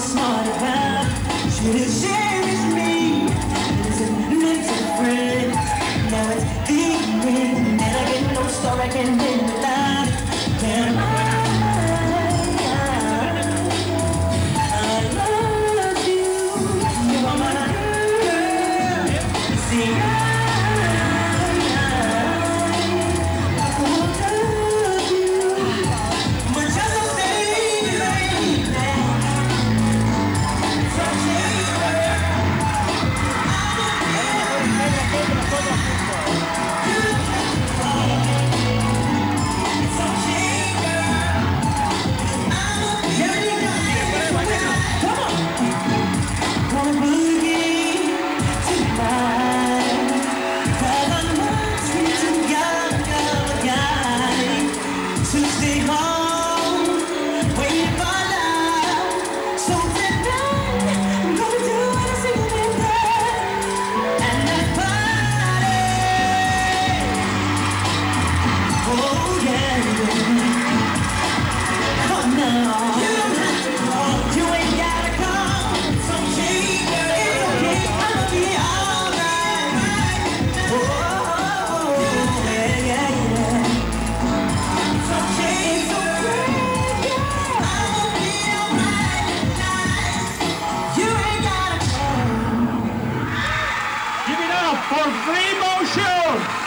smart about. Should've shared with me. Isn't meant to friend. Now it's the ring. And I get no star I can win without. Damn, I love you. You are my girl. See, for freemotion.